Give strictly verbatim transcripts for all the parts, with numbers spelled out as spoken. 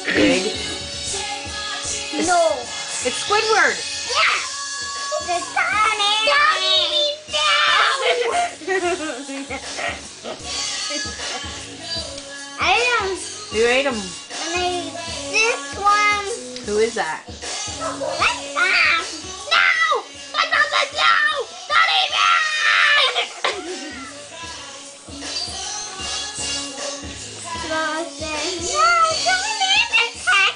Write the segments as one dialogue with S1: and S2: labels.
S1: Big? It's,
S2: No.
S1: it's Squidward.
S2: Yeah. The tiny. Don't eat me down. I don't.
S1: You ate him.
S2: And I this one.
S1: Who is that?
S2: What's that? No! That's not the no! Don't eat me! Mom said, no, don't eat the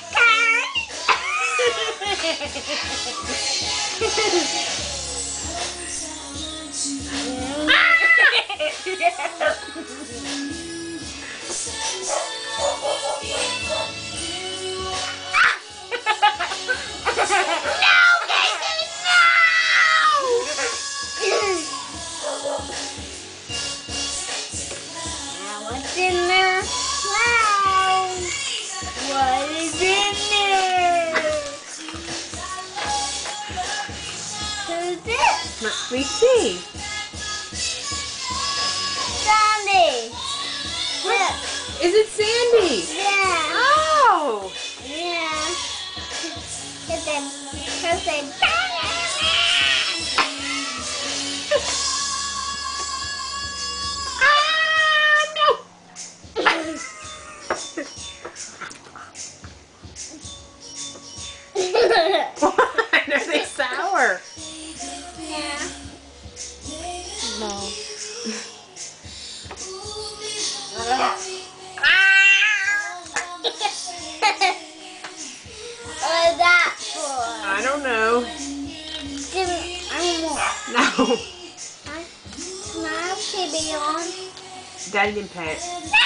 S2: What's in there? Wow! What is in there? Who's this?
S1: Let me see.
S2: Sandy! Look!
S1: Is it Sandy?
S2: Yeah!
S1: Oh!
S2: Yeah! Cause they, cause they
S1: Why are they sour?
S2: Yeah.
S1: No.
S2: What is that for?
S1: I don't know.
S2: Give me, I want.
S1: No.
S2: Can I have T V on?
S1: Daddy didn't pay it.
S2: No!